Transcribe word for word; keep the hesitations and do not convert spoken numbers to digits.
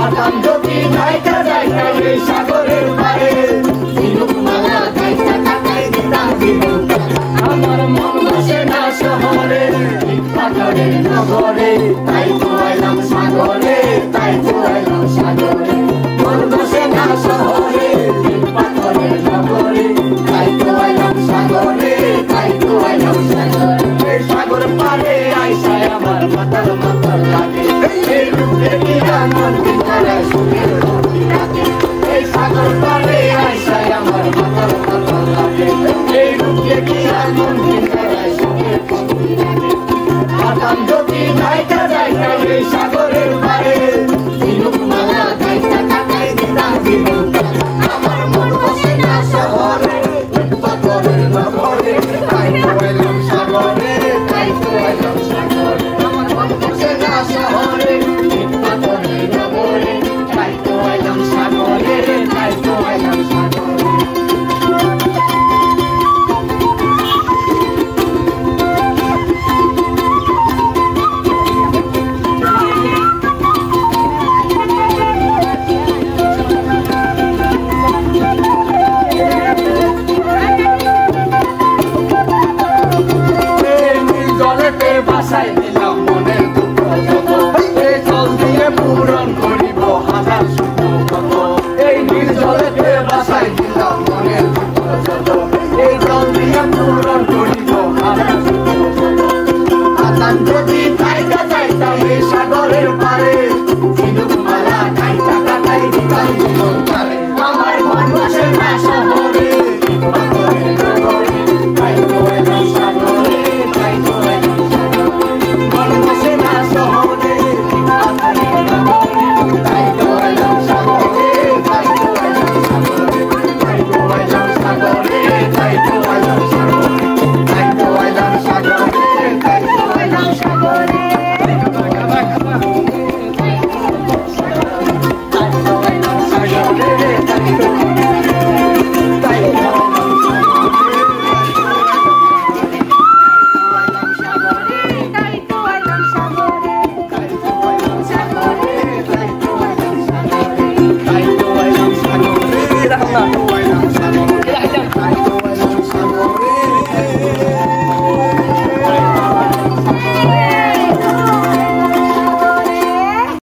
পাতাম যদি যাইতা যাইতা এই সাগরের পারে ঝিনুক মালা গাইতা কাটাই দিতাম ঝিনুক আমার মন বসে না শহরে পাথরের নগরে তাই তো আইলাম সাগরে তাই তো আইলাম সাগরে মন বসে না শহরে পাথরের নগরে তাই তো আইলাম সাগরে তাই তো আইলাম সাগরে সাগর পারে আইসায় আমার মাথার মাথার লাগে এই রূপে কিরা মন ভিতরে সুখের রূপি লাগে এই সাগর পারে আইসায় আমার মাথার মাথার লাগে এই রূপে কিরা মন ভিতরে সুখের রূপি লাগে পাতাম যদি যাইতা যাইতা এই সাগরের পারে ঝিনুক মালা গাইতা কাটাই দিতাম ঝিনুক আমার মন বসে না শহরে পাথরের নগরে তাই তো আইলাম সাগরে তাই তো আইলাম সাগরে আমার মন বসে না শহরে পাথরের নগরে তাই তো আইলাম সাগরে তাই তো আইলাম সাগরে বাসায় দিলাম মনের দুঃখ যত জল দিয়ে পূরণ